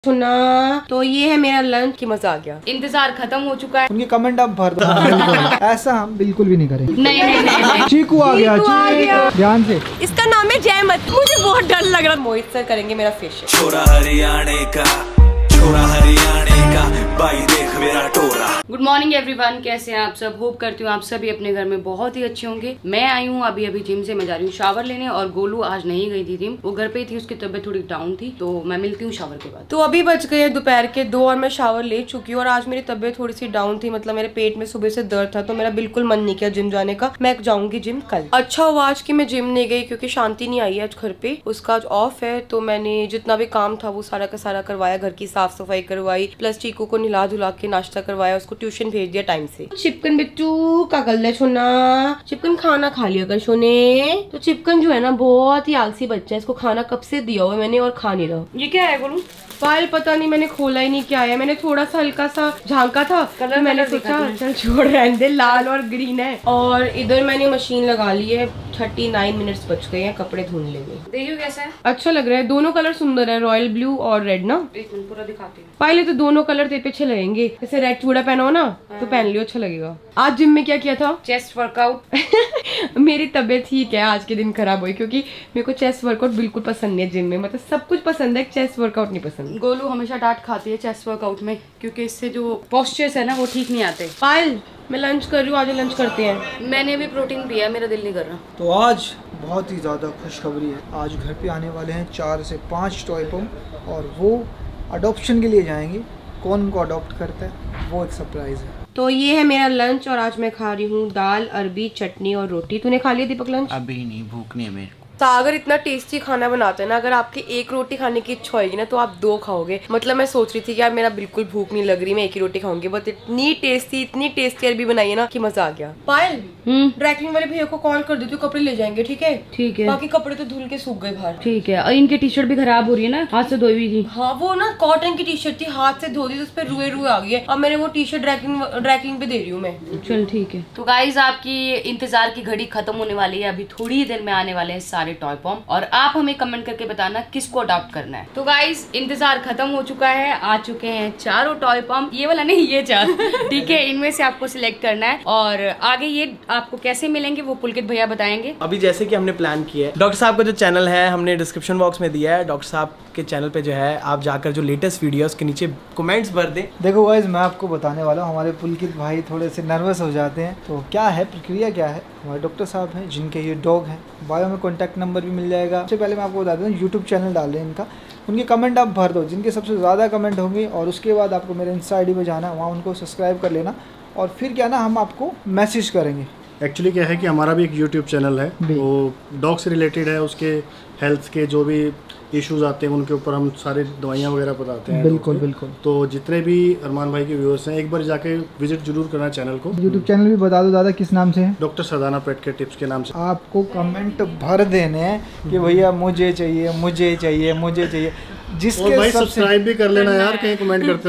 सुना तो ये है मेरा लंच की मजा आ गया। इंतजार खत्म हो चुका है। उनके कमेंट आप भर दो। ऐसा हम बिल्कुल भी नहीं करेंगे। नहीं। चीकू आ गया। ध्यान से। इसका नाम है जयमत। मुझे बहुत डर लग रहा है। मोहित सर करेंगे मेरा फेशियल। छोरा हरियाणा का, छोरा हरियाणा का, भाई देख मेरा टोरा। गुड मॉर्निंग एवरीवन, कैसे हैं आप सब। होप करती हूँ आप सभी अपने घर में बहुत ही अच्छे होंगे। मैं आई हूँ अभी जिम से। मैं जा रही हूँ शावर लेने और गोलू आज नहीं गई थी जिम, वो घर पे थी। उसकी तबीयत थोड़ी डाउन थी, तो मैं मिलती हूँ शावर के बाद। तो अभी बज गए दोपहर के 2 और मैं शावर ले चुकी हूँ। और आज मेरी तबीयत थोड़ी सी डाउन थी, मतलब मेरे पेट में सुबह से दर्द था, तो मेरा बिल्कुल मन नहीं किया जिम जाने का। मैं जाऊंगी जिम कल। अच्छा हुआ आज की मैं जिम नहीं गई, क्योंकि शांति नहीं आई है आज घर पे। उसका आज ऑफ है, तो मैंने जितना भी काम था वो सारा का सारा करवाया। घर की साफ सफाई करवाई, प्लस चीकू को निला धुला के नाश्ता करवाया, उसको ट्यूशन भेज दिया टाइम से। चिपकन बिट्टू का गल सोना, चिपकन खाना खा लिया कर सोने। तो चिपकन जो है ना बहुत ही आलसी बच्चा है, इसको खाना कब से दिया हुआ मैंने और खा नहीं रहा। ये क्या है गोलू? फाइल पता नहीं, मैंने खोला ही नहीं क्या है। मैंने थोड़ा सा हल्का सा झांका था, कलर मैंने सोचा चल छोड़ रहने दे, लाल और ग्रीन है। और इधर मैंने मशीन लगा ली है। 39 मिनट्स बच गए हैं, कपड़े धुल लेंगे। देखियो कैसा है। अच्छा लग रहा है, दोनों कलर सुंदर है, रॉयल ब्लू और रेड ना। एक मिनट पूरा दिखाती हूँ। पहले तो दोनों कलर तेरे पे अच्छे लगेंगे। जैसे रेड चूड़ा पहना हो ना तो पहन लियो, अच्छा लगेगा। आज जिम में क्या किया था? Chest workout. मेरी तबीयत ठीक है, आज के दिन खराब हुई क्योंकि मेरे को चेस्ट वर्कआउट बिल्कुल पसंद नहीं है जिम में। मतलब सब कुछ पसंद है, चेस्ट वर्कआउट नहीं पसंद। गोलू हमेशा डांट खाती है चेस्ट वर्कआउट में, क्योंकि इससे जो पोस्चर्स है ना वो ठीक नहीं आते। पायल मैं लंच कर रही हूँ, आज लंच करते हैं। मैंने भी प्रोटीन पिया, मेरा दिल नहीं कर रहा। तो आज बहुत ही ज़्यादा खुशखबरी है। आज घर पे आने वाले हैं 4 से 5 टॉय पम्प, और वो अडॉप्शन के लिए जाएंगे। कौन उनको अडॉप्ट करता है वो एक सरप्राइज है। तो ये है मेरा लंच, और आज मैं खा रही हूँ दाल, अरबी, चटनी और रोटी। तूने खा लिया दीपक लंच? अभी नहीं, भूख नहीं है मेरे को। सागर इतना टेस्टी खाना बनाते हैं ना, अगर आपकी एक रोटी खाने की इच्छा होगी ना तो आप 2 खाओगे। मतलब मैं सोच रही थी कि यार मेरा बिल्कुल भूख नहीं लग रही, मैं एक ही रोटी खाऊंगी, बट इतनी टेस्टी अरबी बनाई है ना कि मजा आ गया। पायल ड्राइक्लिंग वाले भैया को कॉल कर देती हूँ, कपड़े ले जाएंगे। ठीक है ठीक है। बाकी कपड़े तो धुल के सूख गए बाहर। ठीक है। और इनकी टी शर्ट भी खराब हो रही है ना, हाथ से धोई हुई थी। हाँ वो ना कॉटन की टी शर्ट थी, हाथ से धो दी तो उस पर रुए आ गई है। अब मैंने वो टी शर्ट ड्राइक्लिंग पे दे रही हूँ मैं। चल ठीक है। तो गाइज आपकी इंतजार की घड़ी खत्म होने वाली है। अभी थोड़ी ही देर में आने वाले हैं सारे टॉय पम्प, और आप हमें कमेंट करके बताना किसको अडॉप्ट करना है। तो गाइज इंतजार खत्म हो चुका है, आ चुके हैं चारों टॉय पम्प। ये वाला नहीं, ये 4। ठीक है, इनमें से आपको सिलेक्ट करना है, और आगे ये आपको कैसे मिलेंगे वो पुलकित भैया बताएंगे। अभी जैसे कि हमने प्लान किया है, डॉक्टर साहब का जो चैनल है हमने डिस्क्रिप्शन बॉक्स में दिया है। डॉक्टर साहब के चैनल पे जो है आप जाकर जो लेटेस्ट वीडियोस के नीचे कमेंट्स भर दें। देखो गाइस, मैं आपको बताने वाला हूँ, हमारे पुलकित भाई थोड़े से नर्वस हो जाते हैं। तो क्या है प्रक्रिया क्या है, हमारे डॉक्टर साहब हैं जिनके ये डॉग हैं, बायो में कॉन्टैक्ट नंबर भी मिल जाएगा। सबसे पहले मैं आपको बता दूँ, यूट्यूब चैनल डाल रहे हैं इनका, उनके कमेंट आप भर दो, जिनके सबसे ज़्यादा कमेंट होंगे, और उसके बाद आपको मेरे इंस्टा ID पे जाना है, वहाँ उनको सब्सक्राइब कर लेना, और फिर क्या ना हम आपको मैसेज करेंगे। एक्चुअली क्या है कि हमारा भी एक यूट्यूब चैनल है, वो डॉग से रिलेटेड है। उसके हेल्थ के जो भी इश्यूज आते हैं उनके ऊपर हम सारे दवाइयाँ वगैरह बताते हैं। बिल्कुल बिल्कुल। तो जितने भी अरमान भाई के व्यूअर्स हैं, एक बार जाके विजिट जरूर करना चैनल को। यूट्यूब चैनल भी बता दो दादा, किस नाम से है? डॉक्टर सदाना पेट के टिप्स के नाम से। आपको कमेंट भर देने हैं कि भैया मुझे चाहिए, मुझे चाहिए, मुझे चाहिए। जिसके भाई सब्सक्राइब भी कर लेना यार, कहीं कमेंट करते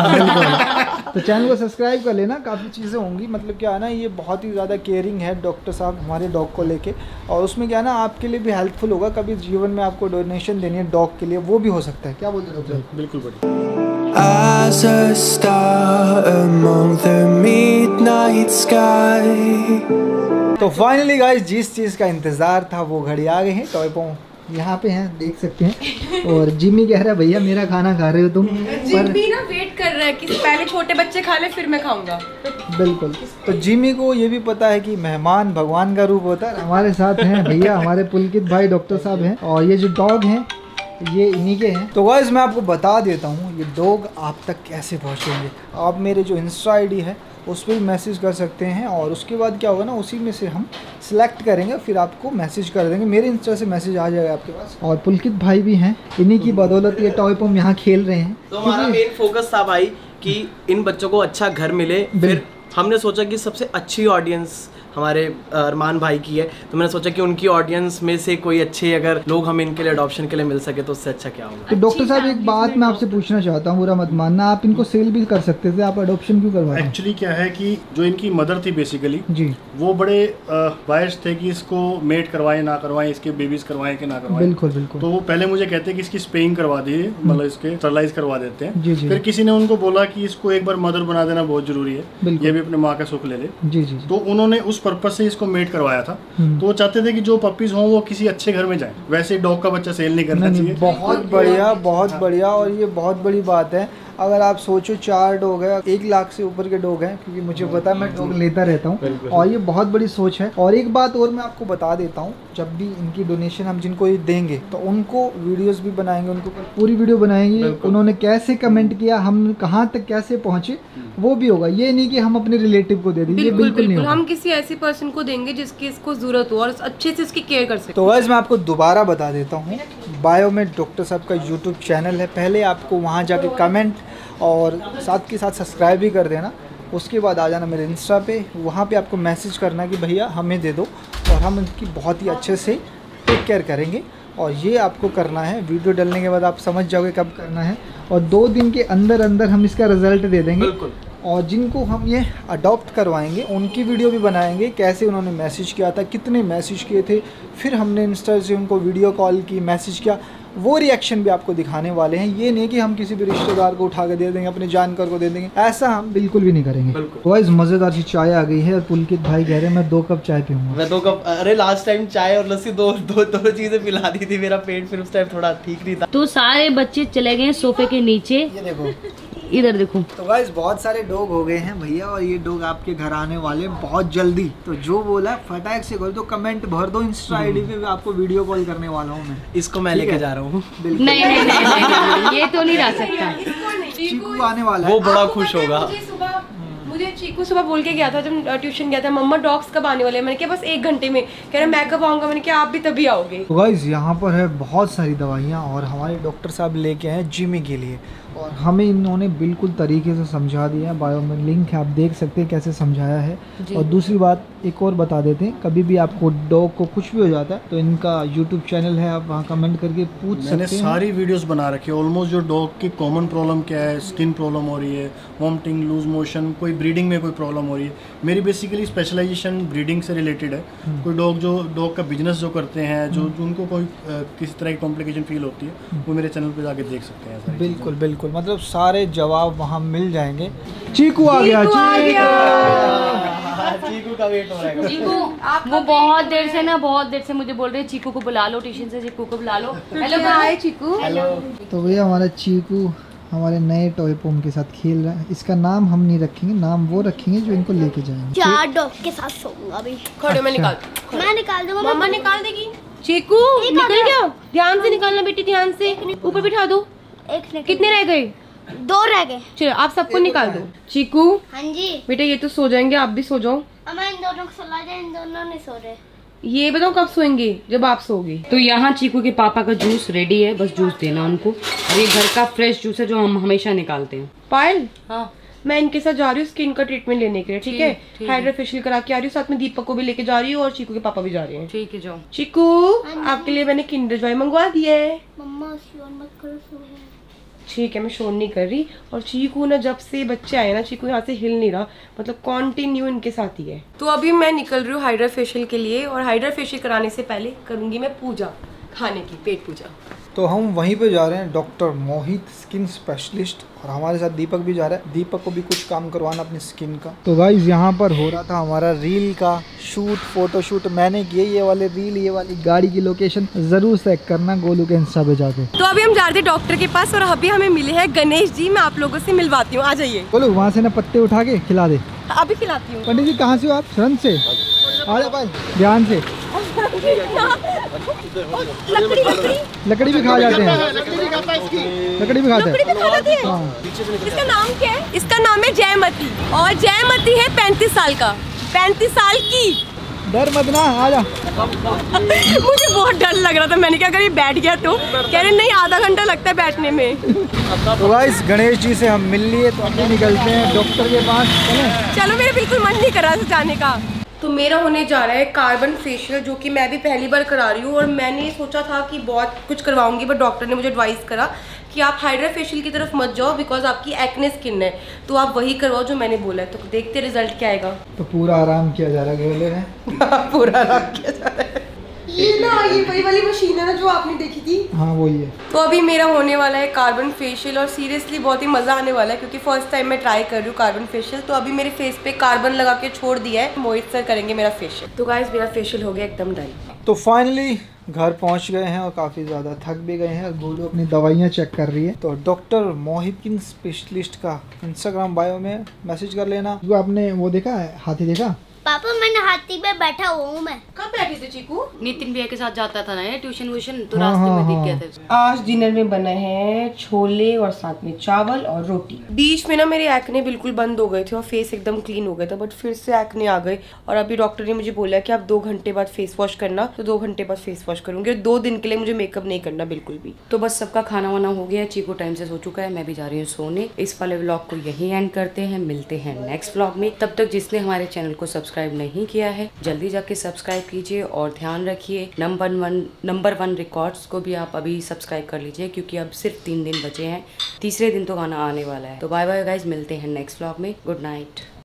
रहो। तो चैनल को सब्सक्राइब कर लेना, काफ़ी चीज़ें होंगी। मतलब क्या है ना, ये बहुत ही ज़्यादा केयरिंग है डॉक्टर साहब हमारे डॉग को लेके, और उसमें क्या है ना आपके लिए भी हेल्पफुल होगा। कभी जीवन में आपको डोनेशन देनी है डॉग के लिए, वो भी हो सकता है। क्या बोलते हो डॉक्टर? बिल्कुल बढ़िया। As a star among the midnight sky। तो फाइनली गाइस, जिस चीज़ का इंतज़ार था वो घड़ी आ गई है। टॉय पॉम्प यहाँ पे हैं, देख सकते हैं। और जिम्मी कह रहा है भैया मेरा खाना खा रहे हो तुम। जिम्मी ना वेट कर रहा है कि पहले छोटे बच्चे खा ले फिर मैं खाऊंगा। बिल्कुल। तो जिम्मी को ये भी पता है कि मेहमान भगवान का रूप होता है। हमारे साथ हैं भैया, हमारे पुलकित भाई डॉक्टर साहब हैं, और ये जो डॉग हैं ये इन्हीं के हैं। तो गाइस मैं आपको बता देता हूँ ये डॉग आप तक कैसे पहुँचेंगे। आप मेरे जो इंस्टा ID है उस पर भी मैसेज कर सकते हैं, और उसके बाद क्या होगा ना, उसी में से हम सिलेक्ट करेंगे, फिर आपको मैसेज कर देंगे। मेरे इंस्टा से मैसेज आ जाएगा आपके पास। और पुलकित भाई भी हैं, इन्हीं की बदौलत ये टॉय पम्प यहाँ खेल रहे हैं। तो हमारा मेन फोकस था भाई कि इन बच्चों को अच्छा घर मिले। फिर हमने सोचा कि सबसे अच्छी ऑडियंस हमारे अरमान भाई की है, तो मैंने सोचा कि उनकी ऑडियंस में से कोई अच्छे अगर लोग हमें इनके लिए अडॉप्शन के लिए मिल सके तो उससे अच्छा क्या होगा। तो डॉक्टर साहब एक बात मैं आपसे पूछना चाहता हूँ, बुरा मत मानना, आप इनको सेल भी कर सकते थे, आप अडॉप्शन क्यों करवाए? एक्चुअली क्या है कि जो इनकी मदर थी बेसिकली जी, वो बड़े बायस थे कि इसको मेट करवाएं ना करवाएं, इसके बेबीज करवाएं कि ना करवाएं। बिल्कुल बिल्कुल। तो वो पहले मुझे कहते हैं कि इसकी स्पेइंग करवा दी, मतलब इसके स्टरलाइज करवा देते हैं। जी जी। फिर किसी ने उनको बोला कि इसको एक बार मदर बना देना बहुत जरूरी है, बिल्कुल। ये भी अपने माँ का सुख ले ले। जी जी। तो उन्होंने उस पर्पज से इसको मेट करवाया था। तो वो चाहते थे कि जो पपीज हों वो किसी अच्छे घर में जाएं। वैसे डॉग का बच्चा सेल नहीं करना चाहिए। बहुत बढ़िया, बहुत बढ़िया। और ये बहुत बड़ी बात है, अगर आप सोचो 4 डॉग है, 1 लाख से ऊपर के डॉग हैं, क्योंकि मुझे पता है मैं डॉग लेता रहता हूँ, और ये बहुत बड़ी सोच है। और एक बात और मैं आपको बता देता हूँ, जब भी इनकी डोनेशन हम जिनको ये देंगे तो उनको वीडियोस भी बनाएंगे, उनको पूरी वीडियो बनाएंगे, उन्होंने कैसे कमेंट किया, हम कहाँ तक कैसे पहुँचे, वो भी होगा। ये नहीं कि हम अपने रिलेटिव को दे दें, ये बिल्कुल नहीं होगा। हम किसी ऐसी पर्सन को देंगे जिसकी इसको जरूरत हो और अच्छे से इसकी केयर कर सके। तो गाइस मैं आपको दोबारा बता देता हूँ, बायो में डॉक्टर साहब का यूट्यूब चैनल है, पहले आपको वहाँ जाके कमेंट और साथ के साथ सब्सक्राइब भी कर देना। उसके बाद आ जाना मेरे इंस्टा पे, वहाँ पे आपको मैसेज करना कि भैया हमें दे दो, और हम उनकी बहुत ही अच्छे से टेक केयर करेंगे। और ये आपको करना है, वीडियो डालने के बाद आप समझ जाओगे कब करना है, और 2 दिन के अंदर अंदर हम इसका रिजल्ट दे देंगे। बिल्कुल। और जिनको हम ये अडॉप्ट करवाएंगे उनकी वीडियो भी बनाएंगे, कैसे उन्होंने मैसेज किया था, कितने मैसेज किए थे, फिर हमने इंस्टा से उनको वीडियो कॉल की, मैसेज किया, वो रिएक्शन भी आपको दिखाने वाले हैं। ये नहीं कि हम किसी भी रिश्तेदार को उठा के दे देंगे, अपने जानकार को दे देंगे, ऐसा हम बिल्कुल भी नहीं करेंगे। गाइस मज़ेदार सी चाय आ गई है, और पुलकित भाई कह रहे हैं मैं 2 कप चाय पीऊँगा। मैं 2 कप, अरे लास्ट टाइम चाय और लस्सी दो चीजें पिला दी थी, मेरा पेट फिर उस टाइम थोड़ा ठीक नहीं था। तो सारे बच्चे चले गए सोफे के नीचे, ये देखो, इधर देखो। तो गाइस बहुत सारे डॉग हो गए हैं भैया, और ये डॉग आपके घर आने वाले बहुत जल्दी। तो जो बोला फटाक से बोल दो, कमेंट भर दो, इंस्टा आईडी पे आपको वीडियो कॉल करने वाला हूँ मैं। इसको मैं लेके जा रहा हूँ। नहीं, ये तो नहीं रह सकता। चीकू आने वाला है, वो बड़ा खुश होगा। मुझे चीकू सुबह बोल के गया था जब ट्यूशन गया था, मम्मा डॉग्स कब आने वाले हैं? मैंने कहा बस 1 घंटे में। कह रहे मैं कब आऊंगा? मैंने कहा आप भी तभी आओगे। तो गाइस यहाँ पर है बहुत सारी दवाइयाँ, और हमारे डॉक्टर साहब लेके आए जिमी के लिए, और हमें इन्होंने बिल्कुल तरीके से समझा दिया है। बायो में लिंक है, आप देख सकते हैं कैसे समझाया है। और दूसरी बात एक और बता देते हैं, कभी भी आपको डॉग को कुछ भी हो जाता है तो इनका यूट्यूब चैनल है, आप वहाँ कमेंट करके पूछ सकते हैं। मैंने सारी वीडियोस बना रखी है ऑलमोस्ट, जो डॉग की कॉमन प्रॉब्लम क्या है, स्किन प्रॉब्लम हो रही है, वॉमिटिंग, लूज मोशन, कोई ब्रीडिंग में कोई प्रॉब्लम हो रही है। मेरी बेसिकली स्पेशलाइजेशन ब्रीडिंग से रिलेटेड है। कोई डॉग का बिजनेस जो करते हैं, जो उनको कोई किसी तरह की कॉम्प्लिकेशन फील होती है, वो मेरे चैनल पे जाके देख सकते हैं। बिल्कुल बिल्कुल, मतलब सारे जवाब वहाँ मिल जाएंगे। चीकू आ गया, चीकू का वेट हो रहा है। चीकू वो बहुत देर से मुझे बोल रहे हैं चीकू को बुला लो, ट्यूशन से चीकू को बुला लो। हेलो हाय चीकू। तो भैया हमारा चीकू हमारे नए टॉय पोम के साथ खेल रहा है। इसका नाम हम नहीं रखेंगे, नाम वो रखेंगे जो इनको लेके जाएंगे। 4 डॉग के साथ सोऊंगा अभी। खड़े में निकाल, मैं निकाल दूंगा। मम्मा निकाल देगी। चीकू निकल गया, ध्यान से निकालना बेटी, ध्यान से। ऊपर बिठा दो। कितने रह गए? 2 रह गए। चलो आप सबको निकाल दो। चीकू हाँ जी, बेटा ये तो सो जाएंगे, आप भी सो जाओ। अब मैं इन दोनों को सुला जाए, इन दोनों नहीं सो रहे। ये बताओ कब सोएंगे? जब आप सोओगे। तो यहाँ चीकू के पापा का जूस रेडी है, बस जूस देना उनको। और ये घर का फ्रेश जूस है जो हम हमेशा निकालते हैं। पायल, हाँ मैं इनके साथ जा रही हूँ स्किन का ट्रीटमेंट लेने के लिए, ठीक है? हाइड्रा फेशियल करा के आ रही हूँ, साथ में दीपक को भी लेके जा रही हूँ, और चीकू के पापा भी जा रहे हैं। ठीक है जाओ। चीकू आपके लिए मैंने किंडर जॉय मंगवा दिया है। मम्मा शोर मत करो, सो है। ठीक है मैं शोर नहीं कर रही। और चीकू ना जब से बच्चे आए ना, चीकू यहाँ से हिल नहीं रहा, मतलब कंटिन्यू इनके साथ ही है। तो अभी मैं निकल रही हूँ हाइड्रा फेशियल के लिए, और हाइड्रा फेशियल कराने से पहले करूंगी मैं पूजा, खाने की पेट पूजा। तो हम वहीं पे जा रहे हैं, डॉक्टर मोहित स्किन स्पेशलिस्ट, और हमारे साथ दीपक भी जा रहा है। दीपक को भी कुछ काम करवाना अपनी स्किन का। तो गाइस यहाँ पर हो रहा था हमारा रील का शूट, फोटो शूट मैंने किए। ये वाले रील, ये वाली गाड़ी की लोकेशन जरूर चेक करना गोलू के इंस्टा पे जाके। तो अभी हम जा रहे थे डॉक्टर के पास, और अभी हमें मिले हैं गणेश जी। मैं आप लोगों से मिलवाती हूँ, आ जाइए। गोलू वहाँ से ना पत्ते उठा के खिला दे। अभी खिलाती हूँ। पंडित जी कहाँ से हो आप? शरण से आ जा भाई, ध्यान से। लकड़ी भी खा जाते हैं, लकड़ी भी खाते हैं। हाँ। इसका नाम क्या है? इसका नाम है जयमती, और जयमती है 35 साल का, 35 साल की। डर मत ना, आ जा। मुझे बहुत डर लग रहा था, मैंने क्या अगर ये बैठ गया तो? कह रहे नहीं, आधा घंटा लगता है बैठने में। तो गाइस गणेश जी से हम मिल लिए, तो अभी निकलते हैं डॉक्टर के पास। चलो मेरा बिल्कुल मन नहीं कर रहा था जाने का। तो मेरा होने जा रहा है कार्बन फेशियल, जो कि मैं भी पहली बार करा रही हूँ। और मैंने सोचा था कि बहुत कुछ करवाऊंगी, बट डॉक्टर ने मुझे एडवाइस करा कि आप हाइड्रा फेशियल की तरफ मत जाओ, बिकॉज आपकी एक्ने स्किन है, तो आप वही करवाओ जो मैंने बोला है। तो देखते रिजल्ट क्या आएगा। तो पूरा आराम किया जा रहा है गले में। पूरा आराम किया जा रहा है। ये ना, ये वही वाली मशीन है ना जो आपने देखी थी। हाँ वही है। तो अभी मेरा होने वाला है कार्बन फेशियल, और सीरियसली बहुत ही मजा आने वाला है, क्योंकि फर्स्ट टाइम मैं ट्राई कर रही हूँ कार्बन फेशियल। तो अभी मेरे फेस पे कार्बन लगा के छोड़ दिया है, मोहित सर करेंगे मेरा फेशियल। तो गाइस मेरा फेशियल हो गया एकदम डन। तो फाइनली घर पहुंच गए हैं और काफ़ी ज़्यादा थक भी गए हैं। गुडू अपनी दवाइयाँ चेक कर रही है। तो डॉक्टर मोहित स्पेशलिस्ट का इंस्टाग्राम बायो में मैसेज कर लेना। जो आपने वो देखा है, हाथी देखा? पापा मैंने हाथी पे बैठा हुआ हूँ मैं। कब बैठी थी चीकू? नितिन भैया के साथ जाता था ना ये ट्यूशन व्यूशन, तो हाँ, रास्ते में हाँ, दिख गया था। आज डिनर में बना है छोले और साथ में चावल और रोटी। बीच में ना मेरे एक्ने बिल्कुल बंद हो गए थे और फेस एकदम क्लीन हो गया था, बट फिर से एक्ने आ गए। और अभी डॉक्टर ने मुझे बोला कि आप 2 घंटे बाद फेस वॉश करना, तो 2 घंटे बाद फेस वॉश करूंगी। 2 दिन के लिए मुझे मेकअप नहीं करना बिल्कुल भी। तो बस सबका खाना वाना हो गया, चीकू टाइम से सो चुका है, मैं भी जा रही हूँ सोने। इस वाले व्लॉग को यहीं एंड करते हैं, मिलते हैं नेक्स्ट व्लॉग में। तब तक जिसने हमारे चैनल को सब्सक्राइब नहीं किया है जल्दी जाके सब्सक्राइब कीजिए, और ध्यान रखिए नंबर 1 रिकॉर्ड्स को भी आप अभी सब्सक्राइब कर लीजिए, क्योंकि अब सिर्फ 3 दिन बचे हैं, तीसरे दिन तो गाना आने वाला है। तो बाय बाय गाइज, मिलते हैं नेक्स्ट व्लॉग में। Good night.